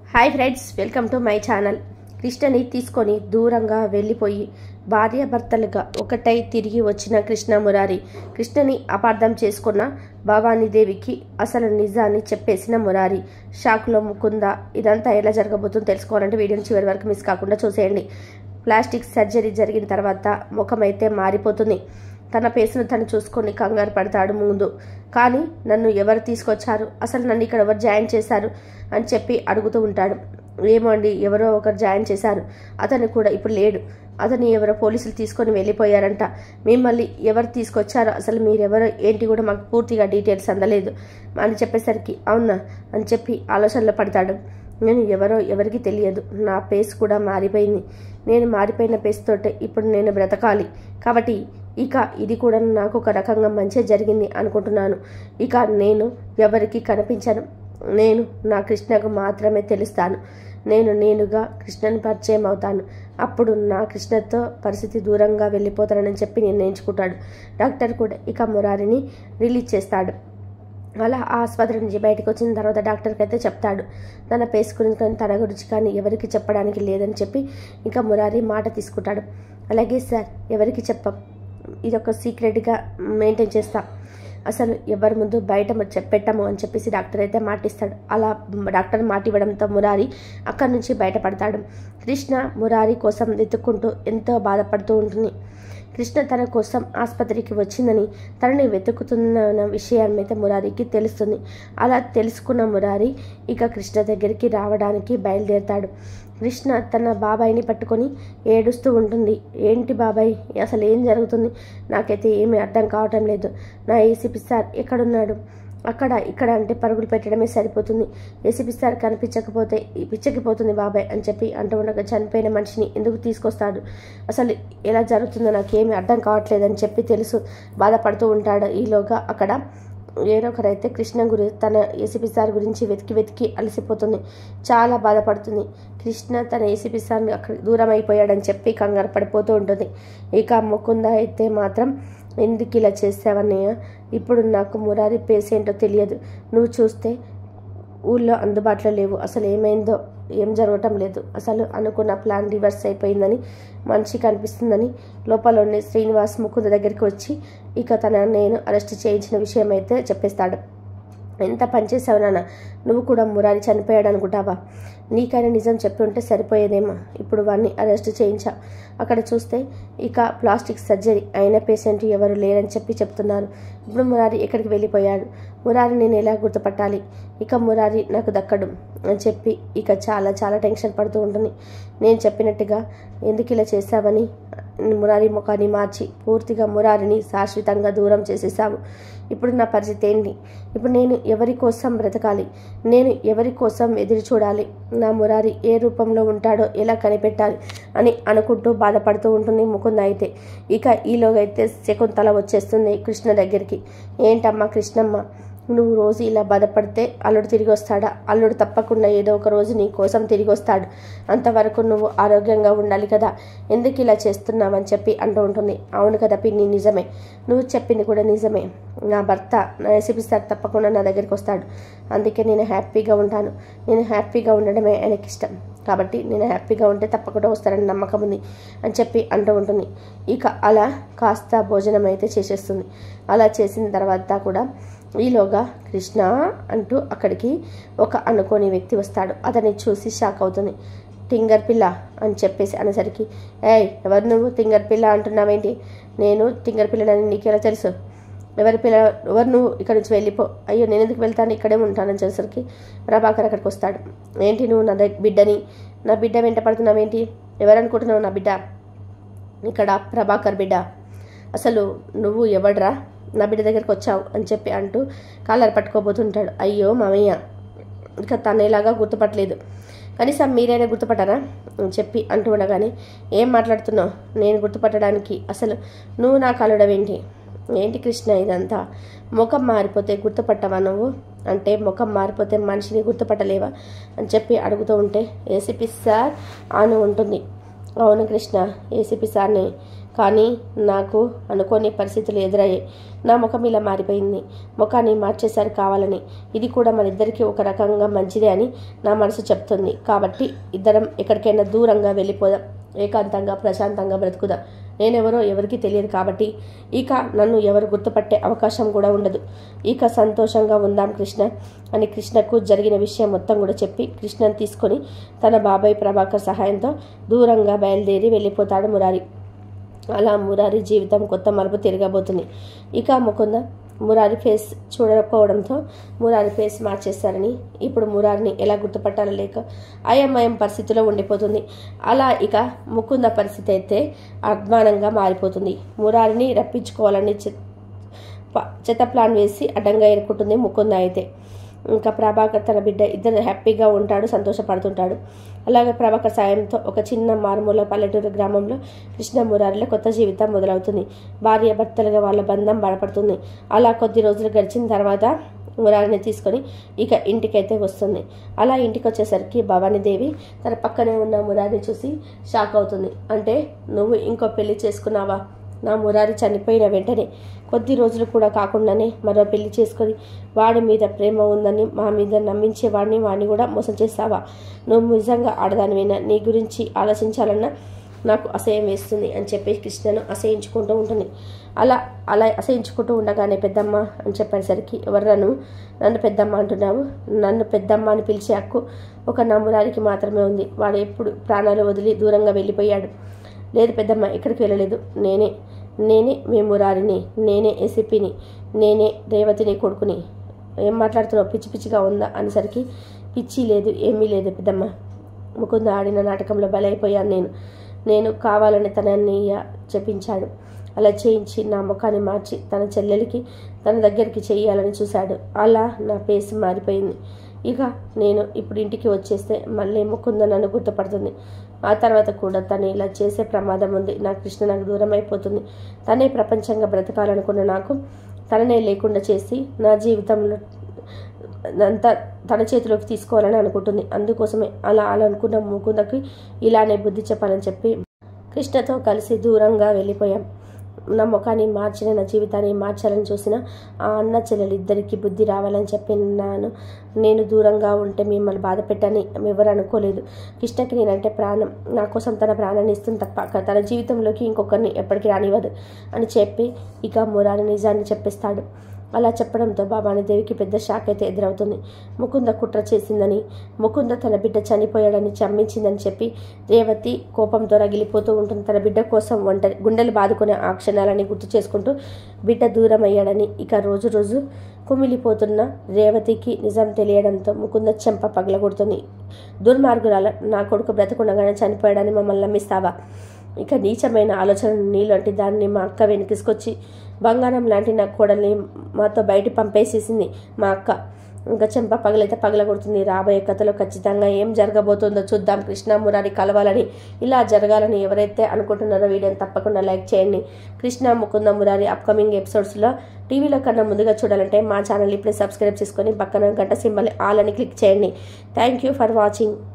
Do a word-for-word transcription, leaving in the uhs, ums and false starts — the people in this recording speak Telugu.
Hi friends, welcome to my channel. కృష్ణని తీసుకొని దూరంగా వెళ్ళిపోయి భార్యాభర్తలుగా ఒకటై తిరిగి వచ్చిన కృష్ణ మురారి కృష్ణని అపార్థం చేసుకున్న భవానీదేవికి అసలు నిజాన్ని చెప్పేసిన మురారి షాక్లో ముకుంద. ఇదంతా ఎలా జరగబోతుందో తెలుసుకోవాలంటే వీడియోని చివరి వరకు మిస్ కాకుండా చూసేయండి. ప్లాస్టిక్ సర్జరీ జరిగిన తర్వాత ముఖమైతే మారిపోతుంది. తన పేసును తను చూసుకొని కంగారు పడతాడు ముందు. కానీ నన్ను ఎవరు తీసుకొచ్చారు, అసలు నన్ను ఇక్కడ ఎవరు జాయిన్ చేశారు అని చెప్పి అడుగుతూ ఉంటాడు. ఏమో అండి, ఎవరో ఒకరు జాయిన్ చేశారు, అతను కూడా ఇప్పుడు లేడు, అతన్ని ఎవరో పోలీసులు తీసుకొని వెళ్ళిపోయారంట. మిమ్మల్ని ఎవరు తీసుకొచ్చారో, అసలు మీరెవరో ఏంటి కూడా మాకు పూర్తిగా డీటెయిల్స్ అందలేదు అని చెప్పేసరికి అవునా అని చెప్పి ఆలోచనలో పడతాడు. నేను ఎవరో ఎవరికి తెలియదు, నా పేస్ కూడా మారిపోయింది. నేను మారిపోయిన పేస్ తోటే ఇప్పుడు నేను బ్రతకాలి. కాబట్టి ఇక ఇది కూడా నాకు ఒక రకంగా మంచి జరిగింది అనుకుంటున్నాను. ఇక నేను ఎవరికి కనిపించను. నేను నా కృష్ణకు మాత్రమే తెలుస్తాను. నేను నేనుగా కృష్ణని పరిచయం అవుతాను. అప్పుడు నా కృష్ణతో పరిస్థితి దూరంగా వెళ్ళిపోతానని చెప్పి నిర్ణయించుకుంటాడు. డాక్టర్ కూడా ఇక మురారిని రిలీజ్ చేస్తాడు. అలా ఆసుపత్రి నుంచి బయటకు వచ్చిన తర్వాత డాక్టర్కి అయితే చెప్తాడు. తన పేస్ గురించి కానీ తన గురించి కానీ ఎవరికి చెప్పడానికి లేదని చెప్పి ఇంకా మురారి మాట తీసుకుంటాడు. అలాగే సార్, ఎవరికి చెప్పం, ఇది ఒక సీక్రెట్గా మెయింటైన్ చేస్తాం, అసలు ఎవరి ముందు బయట చెప్పెట్టము అని చెప్పేసి డాక్టర్ అయితే మాటిస్తాడు. అలా డాక్టర్ మాట ఇవ్వడంతో మురారి అక్కడి నుంచి బయటపడతాడు. కృష్ణ మురారి కోసం వెతుక్కుంటూ ఎంతో బాధపడుతూ ఉంటుంది. కృష్ణ తన కోసం ఆసుపత్రికి వచ్చిందని, తనని వెతుకుతున్న విషయం అయితే మురారికి తెలుస్తుంది. అలా తెలుసుకున్న మురారి ఇక కృష్ణ దగ్గరికి రావడానికి బయలుదేరుతాడు. కృష్ణ తన బాబాయిని పట్టుకొని ఏడుస్తూ ఉంటుంది. ఏంటి బాబాయ్, అసలు ఏం జరుగుతుంది, నాకైతే ఏమీ అర్థం కావటం లేదు. నా ఏసీపీ సార్ ఎక్కడున్నాడు, అక్కడ ఇక్కడ అంటే పరుగులు పెట్టడమే సరిపోతుంది. ఏసీపీ సార్ కనిపించకపోతే పిచ్చకిపోతుంది బాబాయ్ అని చెప్పి అంటూ ఉండగా చనిపోయిన మనిషిని ఎందుకు తీసుకొస్తాడు, అసలు ఎలా జరుగుతుందో నాకేమీ అర్థం కావట్లేదని చెప్పి తెలుసు బాధపడుతూ ఉంటాడు. ఈలోగా అక్కడ వేరొకరైతే కృష్ణ గురి తన ఏసీపీ సార్ గురించి వెతికి వెతికి అలసిపోతుంది. చాలా బాధపడుతుంది. కృష్ణ తన ఏసీపీ సార్ని అక్కడ దూరం అయిపోయాడని చెప్పి కంగారు పడిపోతూ ఉంటుంది. ఇక ముకుంద అయితే మాత్రం ఎందుకు ఇలా చేసావన్నయ్య, ఇప్పుడు నాకు మురారి పేషెంటో తెలియదు, నువ్వు చూస్తే ఊళ్ళో అందుబాటులో లేవు, అసలు ఏమైందో ఏం జరగటం లేదు, అసలు అనుకున్న ప్లాన్ రివర్స్ అయిపోయిందని మనిషి కనిపిస్తుందని లోపల శ్రీనివాస్ ముకుంద దగ్గరికి వచ్చి ఇక తన నేను అరెస్ట్ చేయించిన విషయం అయితే చెప్పేస్తాడు. ఎంత పనిచేసావు నాన్న, నువ్వు కూడా మురారి చనిపోయాడు అనుకుంటావా, నీకైనా నిజం చెప్పి ఉంటే సరిపోయేదేమో, ఇప్పుడు వాడిని అరెస్ట్ చేయించా. అక్కడ చూస్తే ఇక ప్లాస్టిక్ సర్జరీ అయిన పేషెంట్ ఎవరు లేరని చెప్పి చెప్తున్నారు. ఇప్పుడు మురారి ఎక్కడికి వెళ్ళిపోయాడు, మురారి నేను ఎలా గుర్తుపట్టాలి, ఇక మురారి నాకు దక్కడు అని చెప్పి ఇక చాలా చాలా టెన్షన్ పడుతూ ఉంటుంది. నేను చెప్పినట్టుగా ఎందుకు ఇలా చేశావని మురారి ముఖాన్ని మార్చి పూర్తిగా మురారిని శాశ్వతంగా దూరం చేసేసావు. ఇప్పుడు నా పరిస్థితి ఏంటి, ఇప్పుడు నేను ఎవరి కోసం బ్రతకాలి, నేను ఎవరి కోసం ఎదురు చూడాలి, నా మురారి ఏ రూపంలో ఉంటాడో ఎలా కనిపెట్టాలి అని అనుకుంటూ బాధపడుతూ ఉంటుంది ముకుంద. అయితే ఇక ఈలోగా అయితే శకుంతల వచ్చేస్తుంది కృష్ణ దగ్గరికి. ఏంటమ్మా కృష్ణమ్మ, నువ్వు రోజు ఇలా బాధపడితే అల్లుడు తిరిగి వస్తాడా, అల్లుడు తప్పకుండా ఏదో ఒక రోజు నీ కోసం తిరిగి వస్తాడు, అంతవరకు నువ్వు ఆరోగ్యంగా ఉండాలి కదా, ఎందుకు ఇలా చేస్తున్నావని చెప్పి అంటూ ఉంటుంది. అవును కదా పిన్ని, నిజమే, నువ్వు చెప్పింది కూడా నిజమే, నా భర్త నా ఏసీపీ సార్ తప్పకుండా నా దగ్గరికి వస్తాడు, అందుకే నేను హ్యాపీగా ఉంటాను, నేను హ్యాపీగా ఉండడమే ఆయనకి ఇష్టం, కాబట్టి నేను హ్యాపీగా ఉంటే తప్పకుండా వస్తారని నమ్మకం ఉంది అని చెప్పి అంటూ ఉంటుంది. ఇక అలా కాస్త భోజనం అయితే చేసేస్తుంది. అలా చేసిన తర్వాత కూడా ఈలోగా కృష్ణ అంటూ అక్కడికి ఒక అనుకోని వ్యక్తి వస్తాడు. అతన్ని చూసి షాక్ అవుతుంది. టింగర్ పిల్ల అని చెప్పేసి అనేసరికి, ఏయ్ ఎవరు నువ్వు టింగర్ పిల్ల అంటున్నావేంటి, నేను టింగర్ పిల్లనని నీకెలా తెలుసు, ఎవరి పిల్ల, ఎవరు నువ్వు, ఇక్కడ నుంచి వెళ్ళిపో, అయ్యో నేను ఎందుకు వెళ్తాను, ఇక్కడే ఉంటానని చెప్పేసరికి ప్రభాకర్ అక్కడికి వస్తాడు. ఏంటి నువ్వు నా బిడ్డని, నా బిడ్డ వెంట పడుతున్నావేంటి, ఎవరనుకుంటున్నావు నా బిడ్డ, ఇక్కడ ప్రభాకర్ బిడ్డ, అసలు నువ్వు ఎవడ్రా నా బిడ్డ దగ్గరికి వచ్చావు అని చెప్పి అంటూ కాలర్ పట్టుకోబోతుంటాడు. అయ్యో మామయ్య, ఇక తను ఎలాగా గుర్తుపట్టలేదు, కనీసం మీరైనా గుర్తుపట్టారా అని చెప్పి అంటూ ఉండగానే, ఏం మాట్లాడుతున్నావు, నేను గుర్తుపట్టడానికి, అసలు నువ్వు నా కలుడవేంటి, ఏంటి కృష్ణ ఇదంతా, ముఖం మారిపోతే గుర్తుపట్టవా నువ్వు, అంటే ముఖం మారిపోతే మనిషిని గుర్తుపట్టలేవా అని చెప్పి అడుగుతూ ఉంటే ఏసీపీ సార్ అని ఉంటుంది. అవును కృష్ణ, ఏసీపీ సార్ని, కానీ నాకు అనుకోని పరిస్థితులు ఎదురయ్యాయి. నా ముఖం ఇలా మారిపోయింది. ముఖాన్ని మార్చేసారి కావాలని. ఇది కూడా మన ఇద్దరికీ ఒక రకంగా మంచిదే అని నా మనసు చెప్తుంది. కాబట్టి ఇద్దరం ఎక్కడికైనా దూరంగా వెళ్ళిపోదాం. ఏకాంతంగా ప్రశాంతంగా బ్రతుకుదాం. నేనెవరో ఎవరికి తెలియదు కాబట్టి ఇక నన్ను ఎవరు గుర్తుపట్టే అవకాశం కూడా ఉండదు. ఇక సంతోషంగా ఉందాం కృష్ణ అని కృష్ణకు జరిగిన విషయం మొత్తం కూడా చెప్పి కృష్ణను తీసుకొని తన బాబాయ్ ప్రభాకర్ సహాయంతో దూరంగా బయలుదేరి వెళ్ళిపోతాడు మురారి. అలా మురారి జీవితం కొత్త మలుపు తిరగబోతుంది. ఇక ముకుంద మురారి ఫేస్ చూడకపోవడంతో మురారి ఫేస్ మార్చేస్తారని ఇప్పుడు మురారిని ఎలా గుర్తుపట్టాలో లేక అయమయం పరిస్థితిలో ఉండిపోతుంది. అలా ఇక ముకుంద పరిస్థితి అయితే అధ్వానంగా మారిపోతుంది. మురారిని రప్పించుకోవాలని చెత్త ప్లాన్ వేసి అడ్డంగా ఎరుకుంటుంది ముకుంద. అయితే ఇంకా ప్రభాకర్ తన బిడ్డ ఇద్దరు హ్యాపీగా ఉంటాడు, సంతోషపడుతుంటాడు. అలాగే ప్రభాకర్ సాయంతో ఒక చిన్న మారుమూల పల్లెటూరు గ్రామంలో కృష్ణ మురారిలో కొత్త జీవితం మొదలవుతుంది. భార్య భర్తలుగా వాళ్ళ బంధం బలపడుతుంది. అలా కొద్ది రోజులు గడిచిన తర్వాత మురారిని తీసుకొని ఇక ఇంటికైతే వస్తుంది. అలా ఇంటికి వచ్చేసరికి భవానీదేవి తన పక్కనే ఉన్న మురారిని చూసి షాక్ అవుతుంది. అంటే నువ్వు ఇంకో పెళ్లి చేసుకున్నావా? నా మురారి చనిపోయిన వెంటనే కొద్ది రోజులు కూడా కాకుండానే మరో పెళ్లి చేసుకొని వాడి మీద ప్రేమ ఉందని మా మీద నమ్మించే వాడిని వాడిని కూడా మోసం చేస్తావా? నువ్వు నిజంగా ఆడదానివైనా నీ గురించి ఆలోచించాలన్నా నాకు అసహ్యం వేస్తుంది అని చెప్పి కృష్ణను అసహించుకుంటూ ఉంటుంది. అలా అలా అసహించుకుంటూ ఉండగానే పెద్దమ్మ అని చెప్పేసరికి ఎవరు నన్ను పెద్దమ్మ అంటున్నావు? నన్ను పెద్దమ్మ అని పిలిచే హక్కు ఒక నా మురారికి మాత్రమే ఉంది. వాడు ఎప్పుడు ప్రాణాలు వదిలి దూరంగా వెళ్ళిపోయాడు. లేదు పెద్దమ్మ, ఎక్కడికి వెళ్ళలేదు. నేనే నేనే మీ మురారిని, నేనే ఏసీపీని, నేనే రేవతిని కొడుకుని. ఏం మాట్లాడుతున్నావు? పిచ్చి పిచ్చిగా ఉందా అనేసరికి పిచ్చి లేదు, ఏమీ లేదు పెద్దమ్మ. ముకుంద ఆడిన నాటకంలో బలైపోయాను నేను. నేను కావాలని తన అన్నయ్య చెప్పించాడు. అలా చేయించి నా ముఖాన్ని మార్చి తన చెల్లెలికి తన దగ్గరికి చేయాలని చూశాడు. అలా నా పేస్ మారిపోయింది. ఇక నేను ఇప్పుడు ఇంటికి వచ్చేస్తే మళ్ళీ ముకుంద నన్ను గుర్తుపడుతుంది. ఆ తర్వాత కూడా తను ఇలా చేసే ప్రమాదం ఉంది. నా కృష్ణ నాకు దూరం అయిపోతుంది. తనే ప్రపంచంగా బ్రతకాలనుకున్న నాకు తననే లేకుండా చేసి నా జీవితంలో అంతా తన చేతిలోకి తీసుకోవాలని అనుకుంటుంది. అందుకోసమే అలా అలా అనుకున్న ముకుందకి ఇలానే బుద్ధి చెప్పాలని చెప్పి కృష్ణతో కలిసి దూరంగా వెళ్ళిపోయాం. నా ముఖాన్ని మార్చిన నా జీవితాన్ని మార్చాలని చూసిన ఆ అన్న చెల్లెలు ఇద్దరికి బుద్ధి రావాలని చెప్పినాను. నేను దూరంగా ఉంటే మిమ్మల్ని బాధ పెట్టని ఎవరు అనుకోలేదు. కృష్ణకి నేనంటే ప్రాణం. నా కోసం తన ప్రాణాన్ని ఇస్తుంది తప్ప తన జీవితంలోకి ఇంకొకరిని ఎప్పటికీ రానివ్వదు అని చెప్పి ఇక మురారి నిజాన్ని చెప్పిస్తాడు. అలా చెప్పడంతో భవానీదేవికి పెద్ద షాక్ అయితే ఎదురవుతుంది. ముకుంద కుట్ర చేసిందని, ముకుంద తన బిడ్డ చనిపోయాడని చమ్మించిందని చెప్పి రేవతి కోపంతో రగిలిపోతూ ఉంటుంది. తన బిడ్డ కోసం ఒంటరి గుండెలు బాదుకునే ఆ క్షణాలని గుర్తు చేసుకుంటూ బిడ్డ దూరం అయ్యాడని ఇక రోజు రోజు కుమిలిపోతున్న రేవతికి నిజం తెలియడంతో ముకుంద చెంప పగలగొడుతుంది. దుర్మార్గురాల, నా కొడుకు బ్రతకుండగానే చనిపోయాడని మమ్మల్ని నమ్మిస్తావా? ఇక నీచమైన ఆలోచన నీలాంటి దాన్ని మా అక్క వెనకిసుకొచ్చి బంగారం లాంటి నా కోడల్ని మాతో బయట పంపేసేసింది మా అక్క. ఇంకా చెంప పగలైతే పగలగొడుతుంది. రాబోయే కథలో ఖచ్చితంగా ఏం జరగబోతుందో చూద్దాం. కృష్ణ మురారి కలవాలని, ఇలా జరగాలని ఎవరైతే అనుకుంటున్నారో వీడియోని తప్పకుండా లైక్ చేయండి. కృష్ణ ముకుంద మురారి అప్కమింగ్ ఎపిసోడ్స్లో టీవీలో కన్నా ముందుగా చూడాలంటే మా ఛానల్ ఇప్పుడే సబ్స్క్రైబ్ చేసుకొని పక్కన గంట సింబల్ ఆల్ అని క్లిక్ చేయండి. Thank you for watching.